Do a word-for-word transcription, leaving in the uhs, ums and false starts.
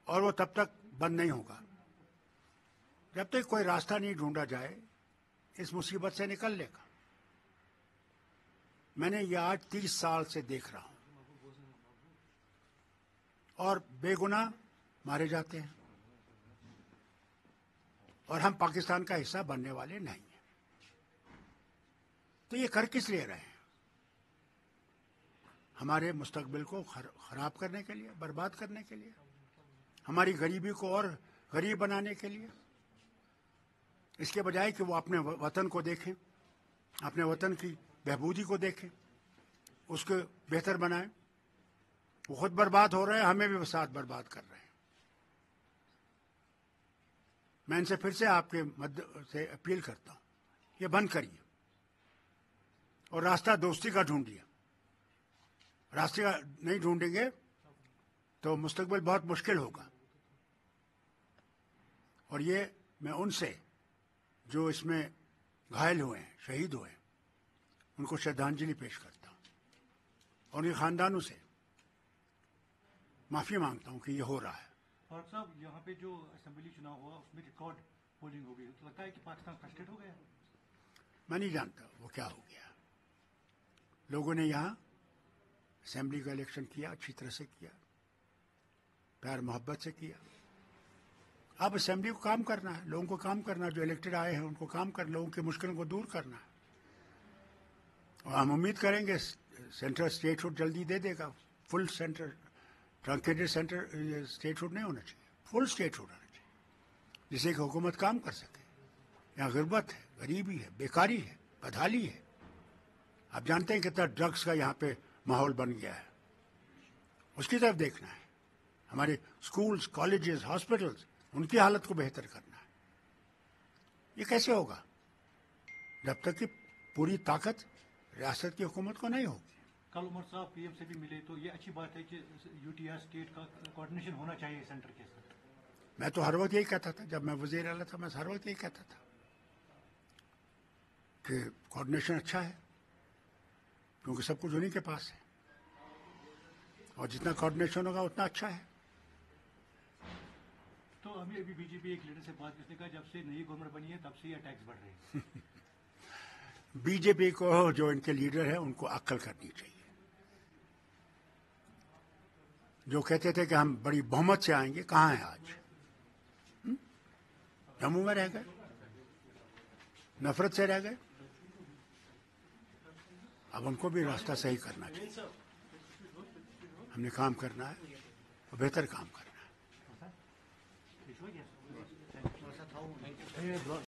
اور وہ تب تک بند نہیں ہوگا جب تک کوئی راستہ نہیں ڈھونڈا جائے اس مصیبت سے نکلنے کا. میں نے یہ آج تیس سال سے دیکھ رہا ہوں اور بے گناہ مارے جاتے ہیں اور ہم پاکستان کا حصہ بننے والے نہیں ہیں. تو یہ کر کس لیے رہے ہیں؟ ہمارے مستقبل کو خراب کرنے کے لیے، برباد کرنے کے لیے، ہماری غریبی کو اور غریب بنانے کے لیے. اس کے بجائے کہ وہ اپنے وطن کو دیکھیں، اپنے وطن کی بہبودی کو دیکھیں، اس کو بہتر بنائیں. وہ خود برباد ہو رہے ہیں، ہمیں بھی ساتھ برباد کر رہے ہیں. میں ان سے پھر سے آپ کے مد سے اپیل کرتا ہوں، یہ بند کریے اور راستہ دوستی کا ڈھونڈیے. راستے کا نہیں ڈھونڈیں گے تو مستقبل بہت مشکل ہوگا. اور یہ میں ان سے جو اس میں گھائل ہوئے ہیں، شہید ہوئے ہیں، ان کو شردھانجلی پیش کرتا ہوں اور ان کے خاندانوں سے معافی مانگتا ہوں کہ یہ ہو رہا ہے. فاروق صاحب، یہاں پہ جو اسمبلی چناؤ ہوا اس میں ریکارڈ پولنگ ہو گئی، تو لگتا ہے کہ پاکستان فرسٹریٹ ہو گیا؟ میں نہیں جانتا وہ کیا ہو گیا. لوگوں نے یہاں اسمبلی کا الیکشن کیا، اچھی طرح سے کیا، پیار محبت سے کیا. اب اسمبلی کو کام کرنا ہے، لوگوں کو کام کرنا ہے، جو الیکٹڈ آئے ہیں ان کو کام کر، لوگوں کی مشکلوں کو دور کرنا ہے. اور ہم امید کریں گے سینٹر اسٹیٹ ہوڈ جلدی دے دے گا. Full centre, truncated centre statehood نہیں ہونا چاہیے، فل اسٹیٹ ہوڈ ہونا چاہیے جس سے کہ حکومت کام کر سکے. یہاں غربت ہے، غریبی ہے، بیکاری ہے، بدحالی ہے. آپ جانتے ہیں کتنا ڈرگس کا یہاں پہ ماحول بن گیا ہے. اس کی طرف دیکھنا ہے. ہمارے اسکولز، کالجز، ہاسپٹلز، ان کی حالت کو بہتر کرنا ہے. یہ کیسے ہوگا جب تک کہ پوری طاقت ریاست کی حکومت کو نہیں ہوگی. کل عمر صاحب پی ایم سے بھی ملے تو یہ اچھی بات ہے کہ یو ٹی آر اسٹیٹ کا کوآرڈینیشن ہونا چاہیے سینٹر کے ساتھ. میں تو ہر وقت یہی کہتا تھا، جب میں وزیر اعلیٰ تھا میں ہر وقت یہی کہتا تھا کہ کوآرڈینیشن اچھا ہے کیونکہ سب کچھ انہیں کے پاس ہے اور جتنا کوآرڈینیشن ہوگا اتنا اچھا ہے. تو ہمیں ابھی بی جے پی ایک لیڈر سے بات کرنے کا، جب سے نئی گورنمنٹ بنی ہے تب سے یہ ٹیکس بڑھ رہے ہیں. بی جے پی کو جو ان کے لیڈر ہیں ان کو عقل کرنی چاہیے. جو کہتے تھے کہ ہم بڑی بہمت سے آئیں گے، کہاں ہیں آج؟ جموں میں رہ گئے، نفرت سے رہ گئے. اب ان کو بھی راستہ صحیح کرنا چاہیے. ہم نے کام کرنا ہے اور بہتر کام کرنا ہے.